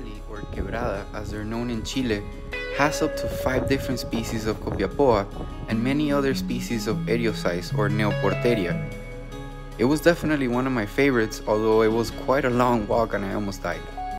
valley, or quebrada as they're known in Chile, has up to 5 different species of Copiapoa and many other species of Eriocyes or Neoporteria. It was definitely one of my favorites, although it was quite a long walk and I almost died.